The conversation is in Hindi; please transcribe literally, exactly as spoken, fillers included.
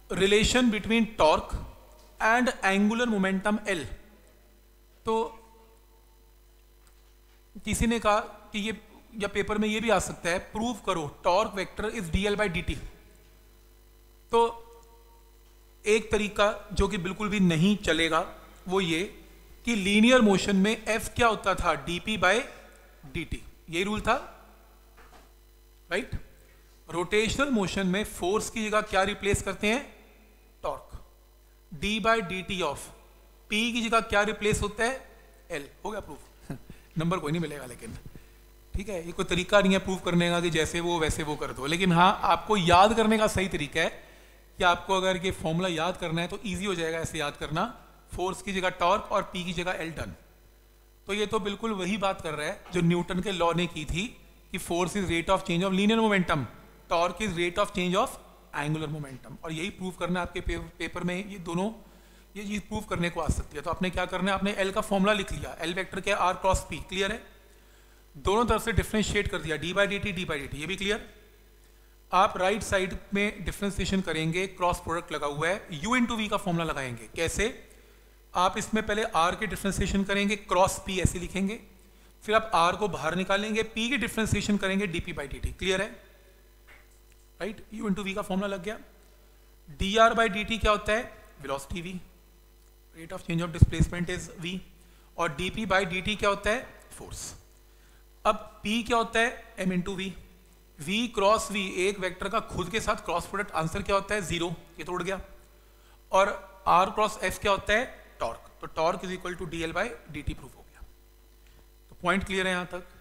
Relation between torque and angular momentum L. तो किसी ने कहा कि ये, या पेपर में ये भी आ सकता है, प्रूव करो torque vector is D L by D T. तो एक तरीका जो कि बिल्कुल भी नहीं चलेगा वो ये कि लीनियर मोशन में एफ क्या होता था, डीपी बाय डी। यही रूल था, राइट। रोटेशनल मोशन में फोर्स की जगह क्या रिप्लेस करते हैं, torque. D by D T of P की जगह क्या रिप्लेस होता है, एल। हो गया प्रूफ। नंबर कोई नहीं मिलेगा लेकिन, ठीक है। ये कोई तरीका नहीं है प्रूफ करने का कि जैसे वो वैसे वो कर दो, लेकिन हाँ आपको याद करने का सही तरीका है कि आपको अगर ये फॉर्मूला याद करना है तो इजी हो जाएगा ऐसे याद करना, फोर्स की जगह टॉर्क और पी की जगह एल डन। तो ये तो बिल्कुल वही बात कर रहा है जो न्यूटन के लॉ ने की थी कि force is rate of change of linear momentum, torque is rate of change of angular momentum. और यही प्रूव करना है आपके पे, पेपर में ये दोनों ये चीज प्रूव करने को आ सकती है। तो आपने क्या करना है, आपने एल का फॉर्मूला लिख लिया, एल वेक्टर क्या, आर क्रॉस पी, क्लियर है। दोनों तरफ से डिफ्रेंशिएट कर दिया, D by D T, D by D T, ये भी क्लियर। आप राइट साइड में डिफ्रेंसिएशन करेंगे, क्रॉस प्रोडक्ट लगा हुआ है, यू इंटू वी का फॉर्मूला लगाएंगे। कैसे, आप इसमें पहले आर के डिफ्रेंसिएशन करेंगे, क्रॉस पी ऐसे लिखेंगे, फिर आप आर को बाहर निकालेंगे, पी की डिफ्रेंसिएशन करेंगे, DP by D T, clear है, राइट। यू इंटू वी का फॉर्मूला लग गया। D R by D T क्या होता है, velocity V, rate of change of displacement is V, और डीपी बाई डी टी क्या होता है, फोर्स। अब P क्या होता है, m into V, V cross V एक वेक्टर का खुद के साथ क्रॉस प्रोडक्ट, आंसर क्या होता है, जीरो, ये तो उड़ गया। और R क्रॉस F क्या होता है, टॉर्क। तो torque is equal to D L by D T proof हो गया। तो पॉइंट क्लियर है यहां तक।